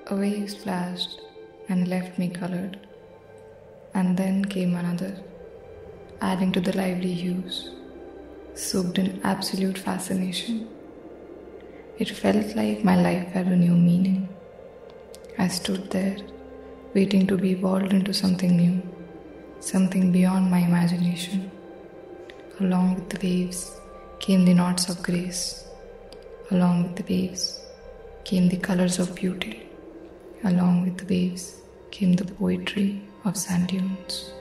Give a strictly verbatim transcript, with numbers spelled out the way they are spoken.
A wave splashed and left me colored, and then came another, adding to the lively hues, soaked in absolute fascination. It felt like my life had a new meaning. I stood there, waiting to be evolved into something new, something beyond my imagination. Along with the waves came the knots of grace. Along with the waves came the colors of beauty. Along with the waves came the poetry of sand dunes.